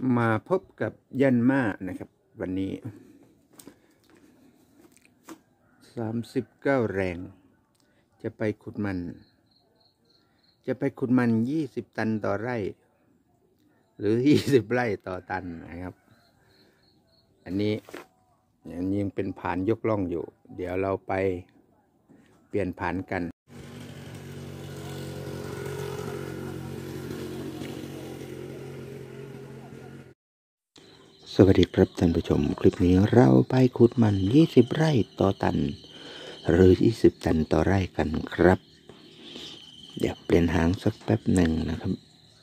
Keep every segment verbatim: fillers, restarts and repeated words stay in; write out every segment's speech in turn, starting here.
มาพบกับยันมานะครับวันนี้สามสิบเก้าแรงจะไปขุดมันจะไปขุดมันยี่สิบตันต่อไร่หรือยี่สิบไร่ต่อตันนะครับอันนี้ยังเป็นผานยกล่องอยู่เดี๋ยวเราไปเปลี่ยนผานกันสวัสดีครับท่านผู้ชมคลิปนี้เราไปขุดมันยี่สิบไร่ต่อตันหรือยี่สิบตันต่อไร่กันครับเดี๋ยวเปลี่ยนหางสักแป๊บหนึ่งนะครับ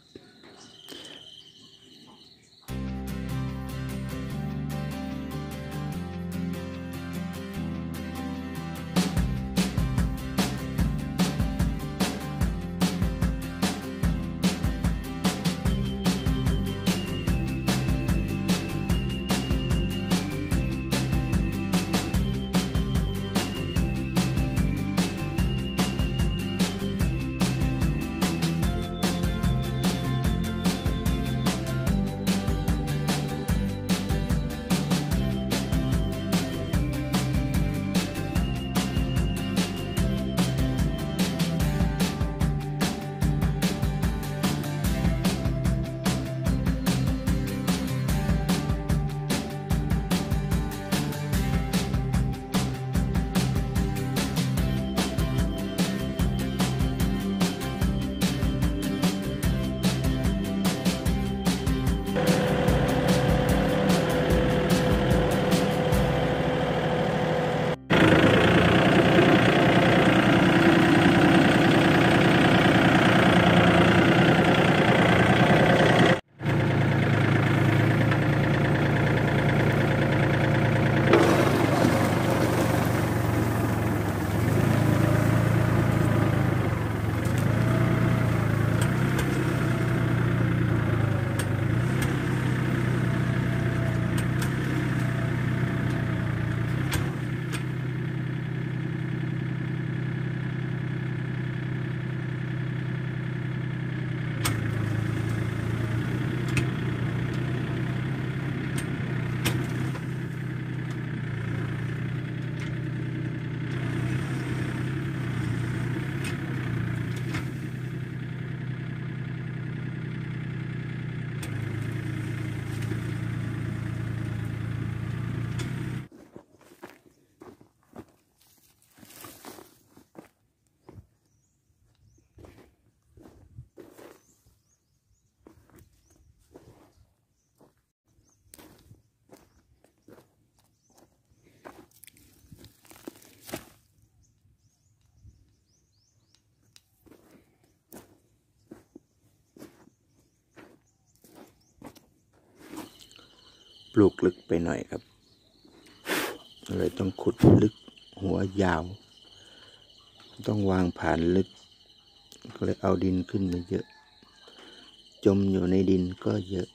ปลูกลึกไปหน่อยครับเลยต้องขุดลึกหัวยาวต้องวางผ่านลึกก็เลยเอาดินขึ้นมาเยอะจมอยู่ในดินก็เยอะ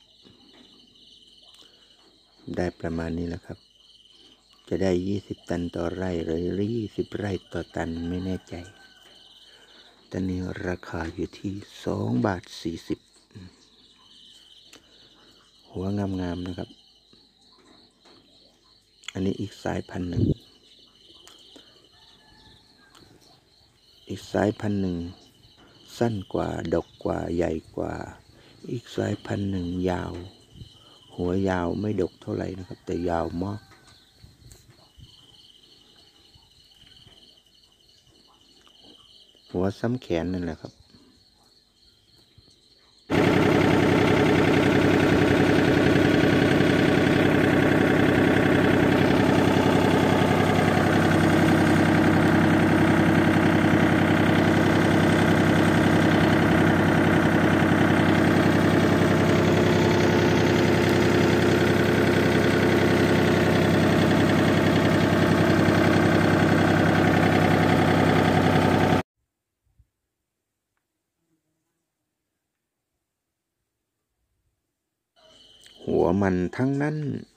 ได้ประมาณนี้แหละครับจะได้ยี่สิบตันต่อไร่หรือยี่สิบไร่ต่อตันไม่แน่ใจตอนนี้ราคาอยู่ที่สองบาทสี่สิบหัวงามๆนะครับอันนี้อีกสายพันธุ์หนึ่งอีกสายพันธุ์หนึ่งสั้นกว่าดกกว่าใหญ่กว่าอีกสายพันธุ์หนึ่งยาวหัวยาวไม่ดกเท่าไหร่นะครับแต่ยาวมากหัวซ้ำแขนนั่นแหละครับหัวมันทั้งนั้น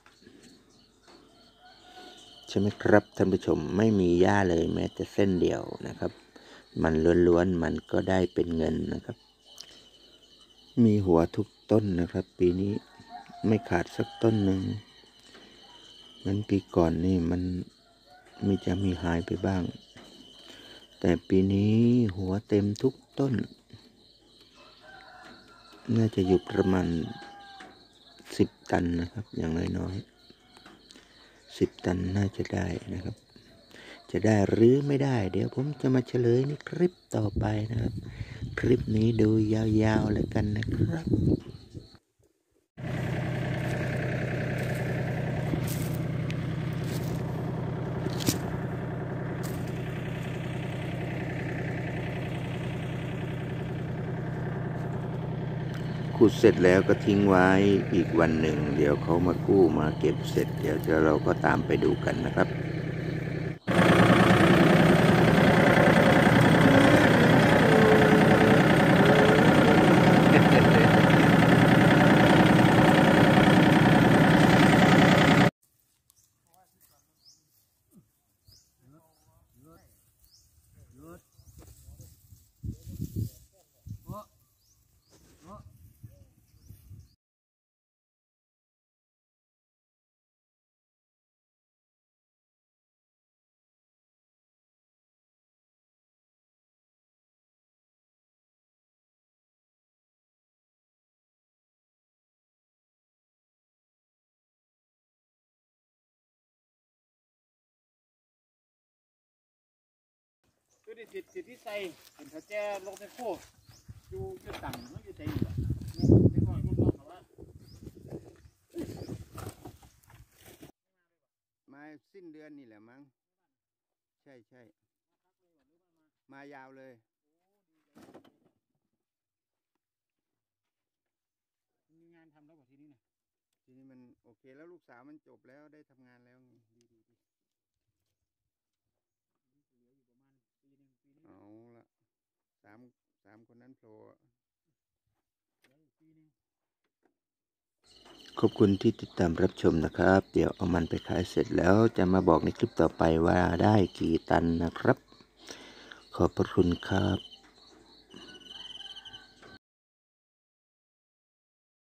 ใช่ไหมครับท่านผู้ชมไม่มีหญ้าเลยแม้แต่เส้นเดียวนะครับมันล้วนๆมันก็ได้เป็นเงินนะครับมีหัวทุกต้นนะครับปีนี้ไม่ขาดสักต้นหนึ่งเหมือนปีก่อนนี่มันมีจะมีหายไปบ้างแต่ปีนี้หัวเต็มทุกต้นน่าจะอยู่ประมาณสิบตันนะครับอย่างน้อยๆสิบตันน่าจะได้นะครับจะได้หรือไม่ได้เดี๋ยวผมจะมาเฉลยในคลิปต่อไปนะครับคลิปนี้ดูยาวๆแล้วกันนะครับขุดเสร็จแล้วก็ทิ้งไว้อีกวันหนึ่งเดี๋ยวเขามากู้มาเก็บเสร็จเดี๋ยวเราก็ตามไปดูกันนะครับคือดิสิทธิ์สิทธิใส่เป็นเขาแจ้ลงในโคกอยู่จะต่ำมันจะใจอยู่ไม่ค่อยรุ่นน้องเขาว่ามาสิ้นเดือนนี่แหละมั้งใช่ใช่มายาวเลยมีงานทำแล้วกว่าทีนี้นะทีนี้มันโอเคแล้วลูกสาวมันจบแล้วได้ทำงานแล้วดีดีดีเอาละสามสามคนนั้นโผล่ขอบคุณที่ติดตามรับชมนะครับเดี๋ยวเอามันไปขายเสร็จแล้วจะมาบอกในคลิปต่อไปว่าได้กี่ตันนะครับขอบพระคุณครับ